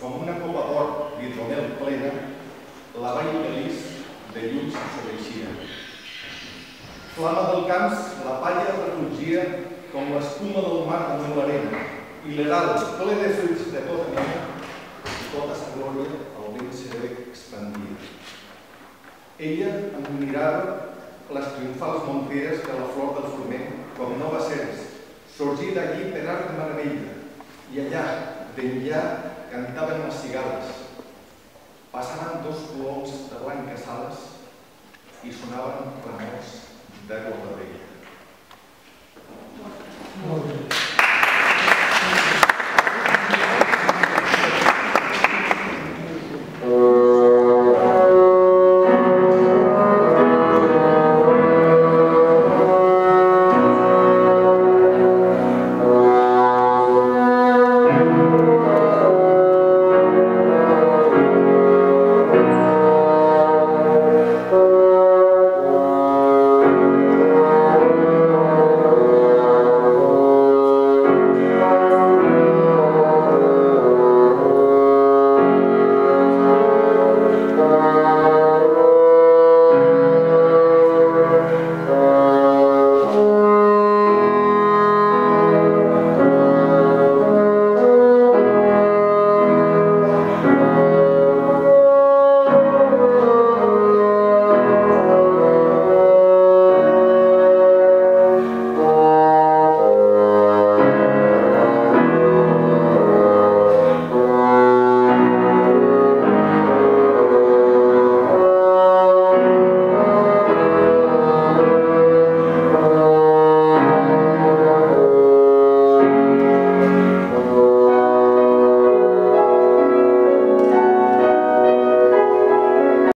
com una copa d'or d'hidromel plena, la vall feliç de llums s'obeixia. Flama del camps, la palla refulgia com l'espuma del mar damunt l'arena, i l'herald, ple de fruits de tota mena, i tota sa glòria al vent serè expandia. Ella em mirava les triomfals monteres de la flor del forment com nova ceres, sorgida allí per art de meravella, i allà, d'enllà, cantaven les cigales. Passaven dos coloms de blanques ales i sonaven clamors d'aigua de vella. Molt bé.